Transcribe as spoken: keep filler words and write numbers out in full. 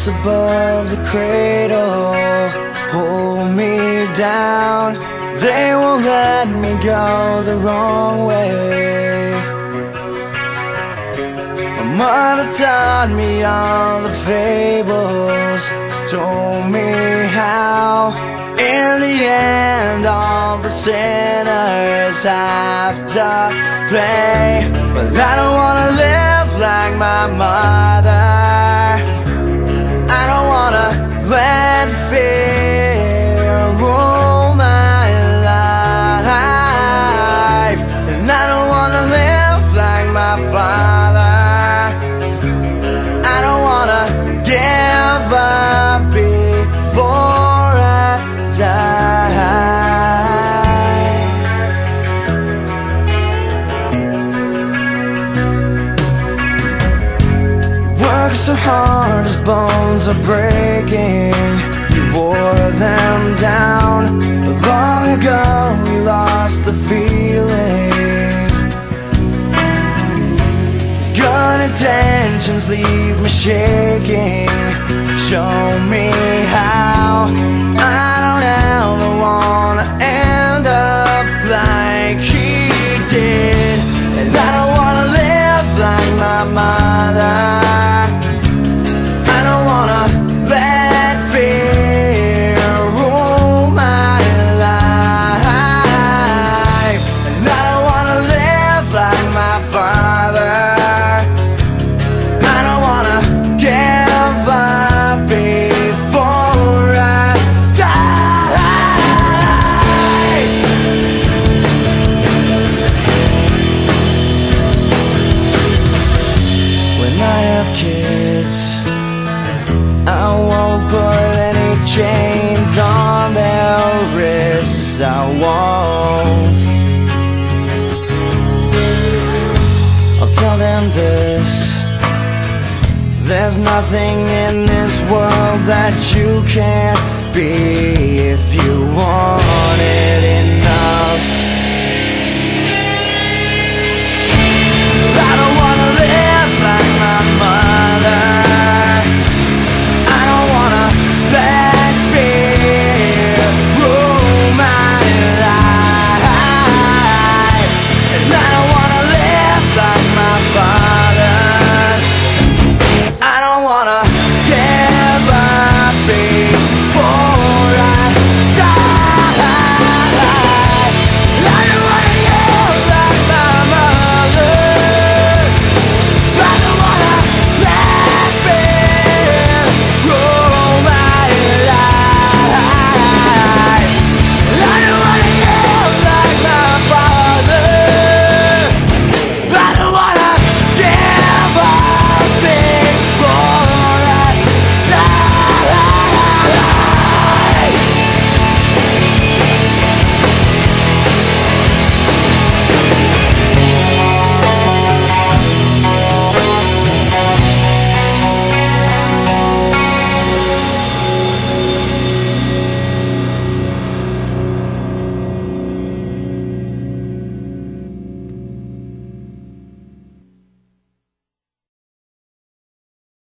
above the cradle hold me down. They won't let me go the wrong way. My mother taught me all the fables, told me how in the end all the sinners have to pay. But I don't wanna live like my mother. I don't wanna let fear rule my life, and I don't wanna live like my father. I don't wanna give up before I die. You work so hard, his bones are breaking. You wore them down, but long ago you lost the feeling. His good intentions leave me shaking. Show me how. I don't ever wanna end up like he did, and I don't wanna live like my mother. I don't wanna let fear rule my life, and I don't wanna live like my father. I don't wanna give up before I die. When I have kids, I won't put any chains on their wrists. I won't. I'll tell them this: there's nothing in this world that you can't be if you want it in